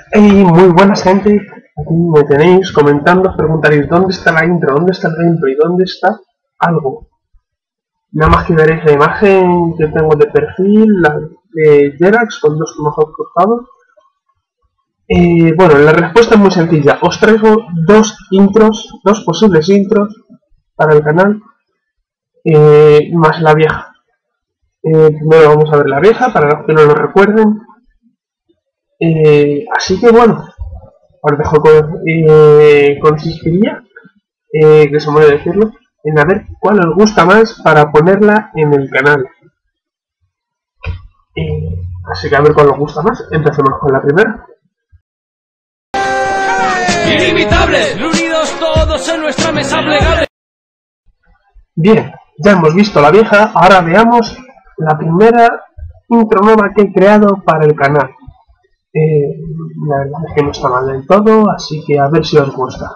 Hey, muy buenas gente, aquí me tenéis comentando, os preguntaréis dónde está la intro, dónde está el gameplay, dónde está algo. Nada más que veréis la imagen que tengo de perfil, la de Jerax con dos ojos cruzados. Bueno, la respuesta es muy sencilla, os traigo dos posibles intros para el canal, más la vieja. Primero vamos a ver la vieja, para los que no lo recuerden. Así que bueno, os dejo consistiría, que se me olvidó decirlo, en a ver cuál os gusta más para ponerla en el canal. Así que a ver cuál os gusta más. Empecemos con la primera. ¡Inimitables! Reunidos todos en nuestra mesa plegable. Bien, ya hemos visto la vieja, ahora veamos la primera intro nueva que he creado para el canal. La verdad es que no está mal del todo, así que a ver si os gusta.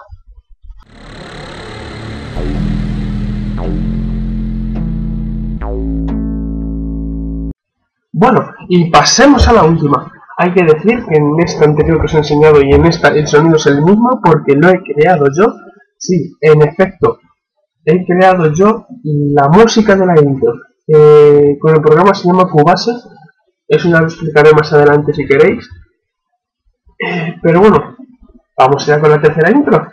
Bueno, y pasemos a la última. Hay que decir que en esta anterior que os he enseñado y en esta el sonido es el mismo porque lo he creado yo. Sí, en efecto, he creado yo la música de la intro. Con el programa se llama Cubase. Eso ya lo explicaré más adelante si queréis. Pero bueno, vamos ya con la tercera intro.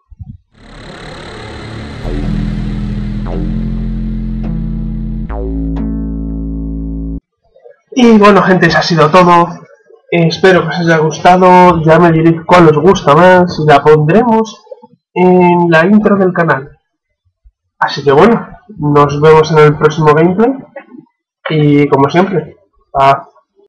Y bueno gente, eso ha sido todo. Espero que os haya gustado. Ya me diréis cuál os gusta más y la pondremos en la intro del canal. Así que bueno, nos vemos en el próximo gameplay. Y como siempre,